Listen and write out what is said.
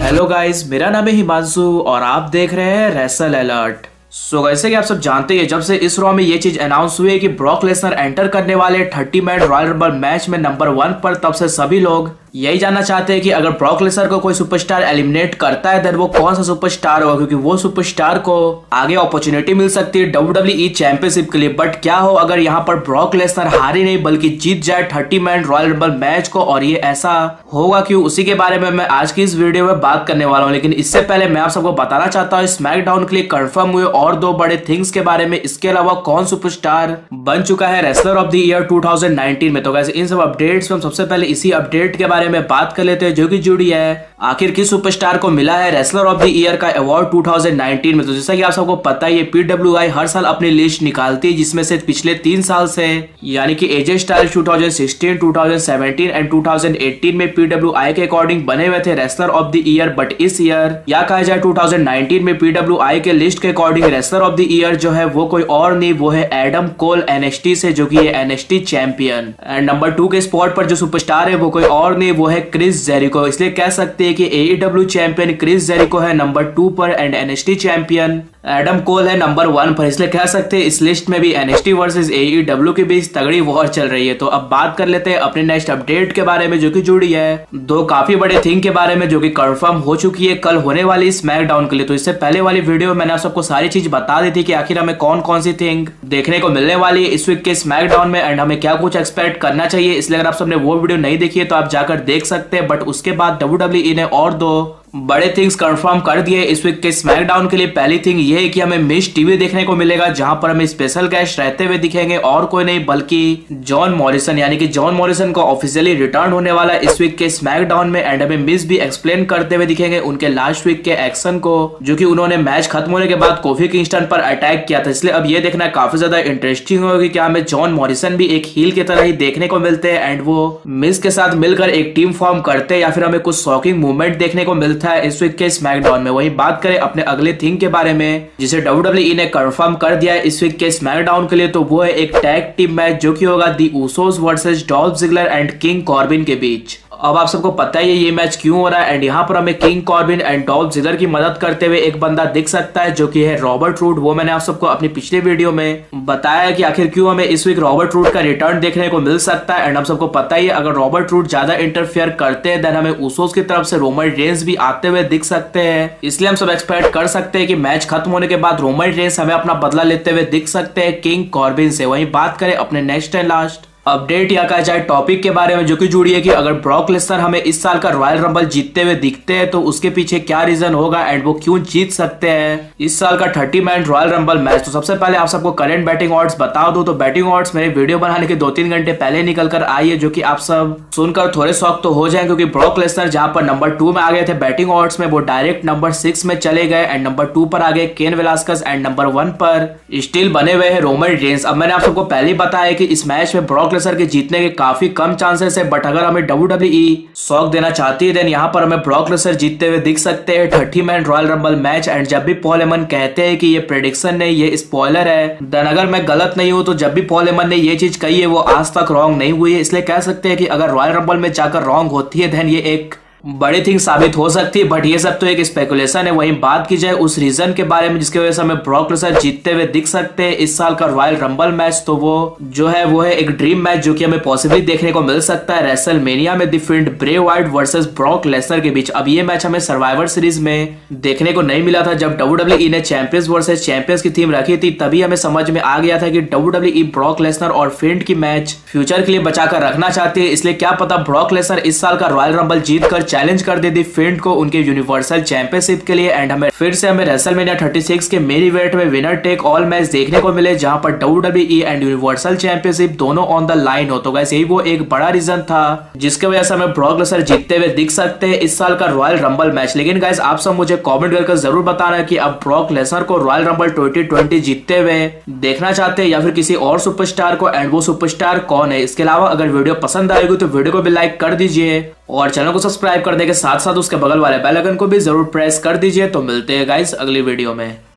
Hello guys, मेरा नाम है हिमांशु और आप देख रहे हैं रेसल अलर्ट। वैसे कि आप सब जानते हैं, जब से इस रॉ में ये चीज अनाउंस हुई है कि ब्रॉक लेसनर एंटर करने वाले 30 मैन रॉयल रंबल मैच में नंबर 1 पर, तब से सभी लोग यही जानना चाहते हैं कि अगर ब्रॉक लेसनर को कोई सुपरस्टार एलिमिनेट करता है देन वो कौन सा सुपरस्टार होगा, क्योंकि वो सुपरस्टार को आगे अपॉर्चुनिटी मिल सकती है WWE चैंपियनशिप के लिए। बट क्या हो अगर यहाँ पर ब्रॉक लेसनर हार ही नहीं बल्कि जीत जाए 30 मैन रॉयल रंबल मैच को, और ये ऐसा होगा क्यों, उसी के बारे में मैं आज की इस वीडियो में बात करने वाला हूँ। लेकिन इससे पहले मैं आप सबको बताना चाहता हूँ स्मैकडाउन के लिए कंफर्म हुए और 2 बड़े थिंग्स के बारे में। इसके अलावा कौन सुपरस्टार बन चुका है रेसलर ऑफ द ईयर 2019 में। तो वैसे इन सब अपडेट्स में हम सबसे पहले इसी अपडेट के बारे में बात कर लेते हैं जो कि जुड़ी है आखिर किस सुपरस्टार को मिला है रेसलर ऑफ द ईयर का अवार्ड 2019 में। तो जैसा कि आप सबको पता है, ये PWI हर साल अपनी लिस्ट निकालती है जिसमें से पिछले 3 साल से यानी कि AJ Styles 2016, 2017 एंड 2018 में PWI के अकॉर्डिंग बने हुए थे wrestler of the year. But इस ईयर या कहा जाए 2019 में PWI के लिस्ट के according wrestler of the year जो है वो कोई और नहीं, वो है एडम कोल NXT से, जो कि है NXT चैंपियन। एंड नंबर 2 के स्पॉट पर जो सुपरस्टार है वो कोई और नहीं, वो है क्रिस जेरिको। इसलिए कह सकते हैं कि AEW चैंपियन क्रिस जेरिको है नंबर 2 पर and NXT champion Adam Cole है नंबर 1 पर। इसलिए कह सकते हैं इस लिस्ट में भी NXT वर्सेस AEW के बीच तगड़ी वॉर चल रही है। तो अब बात कर लेते हैं अपने नेक्स्ट अपडेट के बारे में जो कि जुड़ी है 2 काफी बड़े थिंग के बारे में जो कि कंफर्म हो चुकी है कल होने वाली स्मैकडाउन के लिए। तो इससे पहले वाली वीडियो में मैंने आप सबको सारी चीज बता दी थी कि आखिर हमें कौन कौन सी थिंग देखने को मिलने वाली है इस वीक के स्मैकडाउन में एंड हमें क्या कुछ एक्सपेक्ट करना चाहिए। इसलिए अगर आप सबने वो वीडियो नहीं देखी है तो आप जाकर देख सकते हैं। बट उसके बाद WWE ने और 2 बड़े थिंग्स कंफर्म कर दिए इस वीक के स्मैकडाउन के लिए। पहली थिंग ये है कि हमें मिस टीवी देखने को मिलेगा जहां पर हमें स्पेशल गेस्ट रहते हुए दिखेंगे और कोई नहीं बल्कि जॉन मॉरिसन, यानी कि जॉन मॉरिसन को ऑफिशियली रिटर्न होने वाला इस वीक के स्मैकडाउन में। एंड हमें मिस भी एक्सप्लेन करते हुए दिखेंगे उनके लास्ट वीक के एक्शन को जो कि उन्होंने मैच खत्म होने के बाद कोफी किंगस्टन पर अटैक किया था। इसलिए अब ये देखना काफी ज्यादा इंटरेस्टिंग होगा कि क्या हमें जॉन मॉरिसन भी एक हील की तरह ही देखने को मिलते हैं एंड वो मिस के साथ मिलकर एक टीम फॉर्म करते हैं, या फिर हमें कुछ शॉकिंग मूवमेंट देखने को मिलता है इस वीक के स्मैकडाउन में। वही बात करें अपने अगले थिंग के बारे में जिसे WWE ने कंफर्म कर दिया है इस वीक के स्मैकडाउन के लिए, तो वो है एक टैग टीम मैच जो कि होगा the Usos versus Dolph Ziggler and King Corbin के बीच। अब आप सबको पता है ये मैच क्यों हो रहा है एंड यहाँ पर हमें King Corbin and Dolph Ziggler की मदद करते हुए एक बंदा दिख सकता है जो कि है रॉबर्ट रूड। वो मैंने आप सबको अपनी पिछले वीडियो में बताया है कि आखिर क्यों हमें इस वीक रॉबर्ट रूड का रिटर्न देखने को मिल सकता है। एंड हम सबको पता ही है अगर रॉबर्ट रूड ज्यादा इंटरफेयर करते हैं देन हमें उसोस की तरफ से रोमन रेंस भी आते हुए दिख सकते हैं। इसलिए हम सब एक्सपेक्ट कर सकते हैं कि मैच खत्म होने के बाद रोमन रेंस हमें अपना बदला लेते हुए दिख सकते हैं किंग कॉर्बिन से। वहीं बात करें अपने नेक्स्ट एंड लास्ट अपडेट या कहा जाए टॉपिक के बारे में जो कि जुड़ी है कि अगर ब्रॉक लेसनर हमें इस साल का रॉयल रंबल जीतते हुए दिखते हैं तो उसके पीछे क्या रीजन होगा एंड वो क्यों जीत सकते हैं इस साल का 30 मैन रॉयल रंबल मैच। तो सबसे पहले आप सबको करंट बैटिंग ऑड्स बता दूं तो बैटिंग ऑड्स मेरे वीडियो बनाने के 2-3 घंटे पहले निकल कर आई है, जो कि आप सब सुनकर थोड़े शौक तो हो जाए क्योंकि ब्रॉक लेसनर जहां पर नंबर 2 में आ गए थे बैटिंग ऑड्स में, वो डायरेक्ट नंबर 6 में चले गए एंड नंबर 2 पर आ गए केन वेलास्कस एंड नंबर 1 पर स्टिल बने हुए हैं रोमन रेंस। अब मैंने आप सबको पहले ही बताया कि इस मैच में ब्रॉक लेसनर के जीतने के काफी कम चांसेस है, बट अगर हमें WWE शॉक देना चाहती है देन यहाँ पर हमें ब्रॉक लेसनर जीतते हुए दिख सकते हैं 30 man royal rumble match. And जब भी पॉल हेमन कहते हैं कि ये प्रेडिक्शन नहीं ये स्पॉइलर है देन अगर मैं गलत नहीं हूं तो जब भी पॉल हेमन ने ये चीज कही है वो आज तक रॉन्ग नहीं हुई है। इसलिए कह सकते हैं कि अगर रॉयल रंबल में जाकर रॉन्ग होती है देन ये एक बड़ी थिंग साबित हो सकती है, बट ये सब तो एक स्पेकुलेशन है। वहीं बात की जाए उस रीजन के बारे में जिसकी वजह से हमें ब्रॉक लेसनर जीतते हुए दिख सकते हैं इस साल का रॉयल रंबल मैच, तो वो जो है वो है एक ड्रीम मैच जो कि हमें पॉसिबली देखने को मिल सकता है रेसलमेनिया में, the फिंड Bray Wyatt versus Brock Lesnar के बीच। अब ये मैच हमें सर्वाइवर सीरीज में देखने को नहीं मिला था जब WWE ने चैंपियंस वर्सेस चैंपियंस की थीम रखी थी, तभी हमें समझ में आ गया था कि WWE ब्रॉक लेसनर और फिंड की मैच फ्यूचर के लिए बचाकर रखना चाहती है। इसलिए क्या पता ब्रॉक लेसनर इस साल का रॉयल रंबल जीत कर चैलेंज कर दे फिंड को उनके यूनिवर्सल चैंपियनशिप के लिए एंड हमें फिर से रेसलमेनिया 36 के मेन इवेंट में विनर टेक ऑल मैच देखने को मिले जहां पर WWE एंड यूनिवर्सल चैंपियनशिप दोनों ऑन द लाइन हो। तो गाइस यही वो एक बड़ा रीजन था जिसके वजह से हमें ब्रॉक लेसनर जीतते हुए दिख सकते हैं इस साल का रॉयल रंबल मैच। लेकिन गाइस आप सब मुझे कमेंट करके जरूर बताना कि अब ब्रॉक लेसनर को रॉयल रंबल 2020 जीतते हुए देखना चाहते हैं या फिर किसी और सुपरस्टार को, एंड वो सुपरस्टार कौन है। इसके अलावा अगर वीडियो पसंद आएगी तो वीडियो को भी लाइक कर दीजिए और चैनल को सब्सक्राइब करने के साथ साथ उसके बगल वाले बेल आइकन को भी जरूर प्रेस कर दीजिए। तो मिलते हैं गाइस अगली वीडियो में।